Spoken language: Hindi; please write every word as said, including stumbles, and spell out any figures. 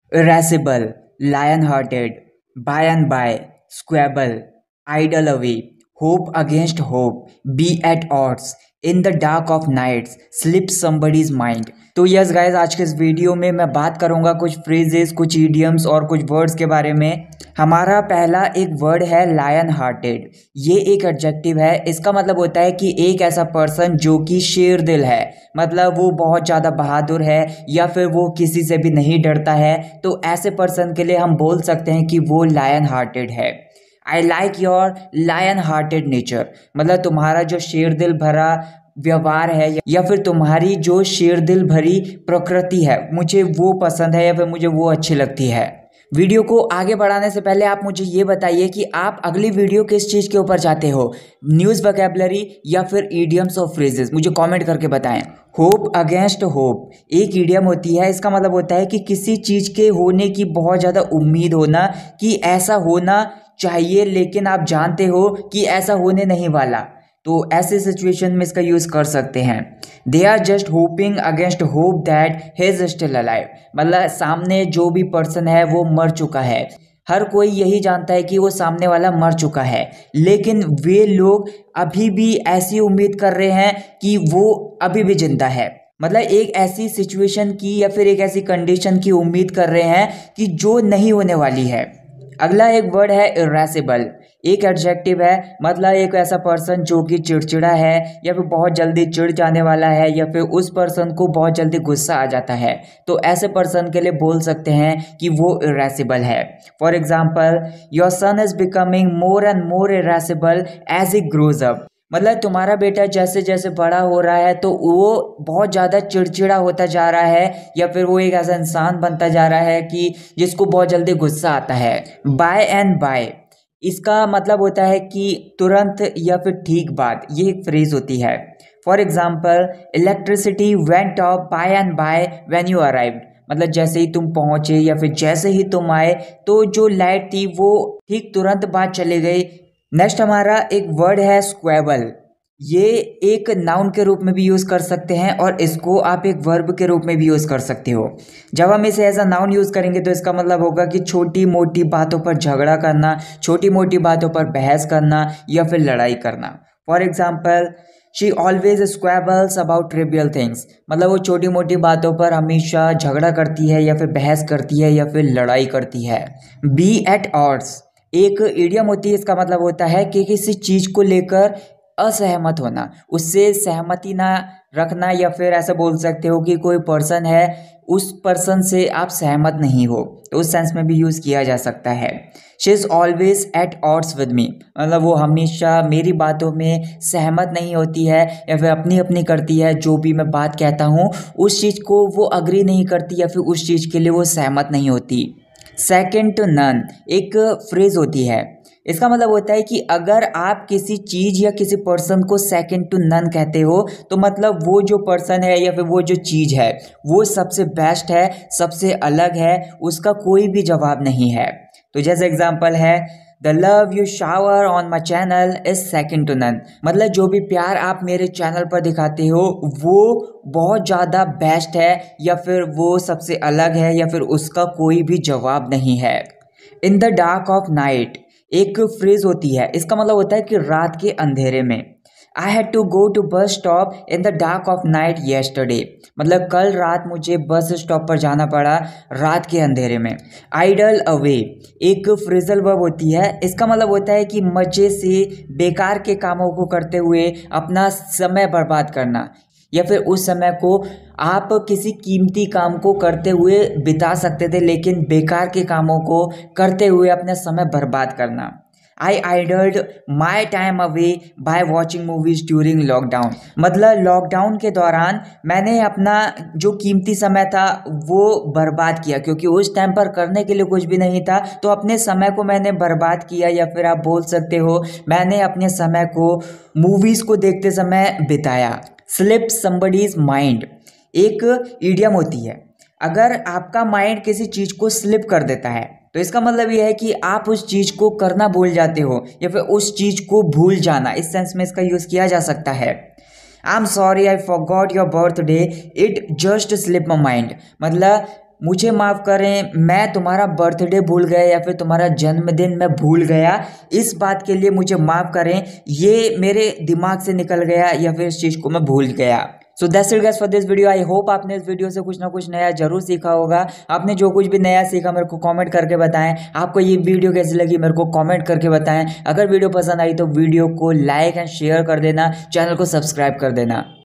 irascible, lion-hearted, by and by, squabble, idle away, hope against hope, be at odds, in the dark of nights, slip somebody's mind। तो यस गाइस, आज के इस वीडियो में मैं बात करूंगा कुछ फ्रेजेस, कुछ इडियम्स और कुछ वर्ड्स के बारे में। हमारा पहला एक वर्ड है लायन हार्टेड। ये एक एडजेक्टिव है। इसका मतलब होता है कि एक ऐसा पर्सन जो कि शेर दिल है, मतलब वो बहुत ज़्यादा बहादुर है या फिर वो किसी से भी नहीं डरता है। तो ऐसे पर्सन के लिए हम बोल सकते हैं कि वो लायन हार्टेड है। I like your lion hearted nature, मतलब तुम्हारा जो शेर दिल भरा व्यवहार है या फिर तुम्हारी जो शेर दिल भरी प्रकृति है, मुझे वो पसंद है या फिर मुझे वो अच्छी लगती है। वीडियो को आगे बढ़ाने से पहले आप मुझे ये बताइए कि आप अगली वीडियो किस चीज़ के ऊपर चाहते हो, न्यूज़ वोकैबुलरी या फिर इडियम्स और फ्रेजेस, मुझे कमेंट करके बताएं। होप अगेंस्ट होप एक इडियम होती है। इसका मतलब होता है कि किसी चीज़ के होने की बहुत ज़्यादा उम्मीद होना, कि ऐसा होना चाहिए लेकिन आप जानते हो कि ऐसा होने नहीं वाला। तो ऐसे सिचुएशन में इसका यूज़ कर सकते हैं। They are just hoping against hope that he is still alive, मतलब सामने जो भी पर्सन है वो मर चुका है। हर कोई यही जानता है कि वो सामने वाला मर चुका है, लेकिन वे लोग अभी भी ऐसी उम्मीद कर रहे हैं कि वो अभी भी जिंदा है। मतलब एक ऐसी सिचुएशन की या फिर एक ऐसी कंडीशन की उम्मीद कर रहे हैं कि जो नहीं होने वाली है। अगला एक वर्ड है इरेसिबल। एक एडजेक्टिव है, मतलब एक ऐसा पर्सन जो कि चिड़चिड़ा है या फिर बहुत जल्दी चिढ़ जाने वाला है या फिर उस पर्सन को बहुत जल्दी गुस्सा आ जाता है। तो ऐसे पर्सन के लिए बोल सकते हैं कि वो इरेसिबल है। For example, your son is becoming more and more irascible as he grows up, मतलब तुम्हारा बेटा जैसे जैसे बड़ा हो रहा है तो वो बहुत ज़्यादा चिड़चिड़ा होता जा रहा है या फिर वो एक ऐसा इंसान बनता जा रहा है कि जिसको बहुत जल्दी गुस्सा आता है। बाय एंड बाय, इसका मतलब होता है कि तुरंत या फिर ठीक बाद, ये एक फ्रेज होती है। For example, electricity went off by and by when you arrived, मतलब जैसे ही तुम पहुंचे या फिर जैसे ही तुम आए तो जो लाइट थी वो ठीक तुरंत बाद चली गई। नेक्स्ट हमारा एक वर्ड है स्क्वेबल। ये एक नाउन के रूप में भी यूज़ कर सकते हैं और इसको आप एक वर्ब के रूप में भी यूज़ कर सकते हो। जब हम इसे एज अ नाउन यूज़ करेंगे तो इसका मतलब होगा कि छोटी मोटी बातों पर झगड़ा करना, छोटी मोटी बातों पर बहस करना या फिर लड़ाई करना। For example, she always squabbles about trivial things, मतलब वो छोटी मोटी बातों पर हमेशा झगड़ा करती है या फिर बहस करती है या फिर लड़ाई करती है। बी एट ऑड्स एक इडियम होती है। इसका मतलब होता है कि किसी चीज़ को लेकर असहमत होना, उससे सहमति ना रखना, या फिर ऐसा बोल सकते हो कि कोई पर्सन है, उस पर्सन से आप सहमत नहीं हो, तो उस सेंस में भी यूज़ किया जा सकता है। She is always at odds with me, मतलब वो हमेशा मेरी बातों में सहमत नहीं होती है या फिर अपनी अपनी करती है। जो भी मैं बात कहता हूँ उस चीज़ को वो अग्री नहीं करती या फिर उस चीज़ के लिए वो सहमत नहीं होती। सेकेंड टू नन एक फ्रेज होती है। इसका मतलब होता है कि अगर आप किसी चीज़ या किसी पर्सन को सेकंड टू नन कहते हो तो मतलब वो जो पर्सन है या फिर वो जो चीज़ है वो सबसे बेस्ट है, सबसे अलग है, उसका कोई भी जवाब नहीं है। तो जैसे एग्जांपल है, the love you shower on my channel is second to none, मतलब जो भी प्यार आप मेरे चैनल पर दिखाते हो वो बहुत ज़्यादा बेस्ट है या फिर वो सबसे अलग है या फिर उसका कोई भी जवाब नहीं है। In the dark of night एक फ्रेज होती है। इसका मतलब होता है कि रात के अंधेरे में। I had to go to bus stop in the dark of night yesterday, मतलब कल रात मुझे बस स्टॉप पर जाना पड़ा रात के अंधेरे में। आइडल अवे एक फ्रेजल वर्ब होती है। इसका मतलब होता है कि मज़े से बेकार के कामों को करते हुए अपना समय बर्बाद करना, या फिर उस समय को आप किसी कीमती काम को करते हुए बिता सकते थे लेकिन बेकार के कामों को करते हुए अपना समय बर्बाद करना। I idled my time away by watching movies during lockdown, मतलब लॉकडाउन के दौरान मैंने अपना जो कीमती समय था वो बर्बाद किया, क्योंकि उस टाइम पर करने के लिए कुछ भी नहीं था तो अपने समय को मैंने बर्बाद किया, या फिर आप बोल सकते हो मैंने अपने समय को मूवीज़ को देखते समय बिताया। स्लिप समबडीज माइंड एक इडियम होती है। अगर आपका माइंड किसी चीज़ को स्लिप कर देता है तो इसका मतलब यह है कि आप उस चीज़ को करना भूल जाते हो या फिर उस चीज़ को भूल जाना, इस सेंस में इसका यूज़ किया जा सकता है। I am sorry I forgot your birthday, it just slip my mind, मतलब मुझे माफ़ करें, मैं तुम्हारा बर्थडे भूल गया या फिर तुम्हारा जन्मदिन मैं भूल गया, इस बात के लिए मुझे माफ़ करें, ये मेरे दिमाग से निकल गया या फिर इस चीज़ को मैं भूल गया। So that's it guys for this video. I hope आपने इस वीडियो से कुछ ना कुछ नया जरूर सीखा होगा। आपने जो कुछ भी नया सीखा मेरे को कमेंट करके बताएं। आपको ये वीडियो कैसी लगी मेरे को कमेंट करके बताएं। अगर वीडियो पसंद आई तो वीडियो को लाइक एंड शेयर कर देना, चैनल को सब्सक्राइब कर देना।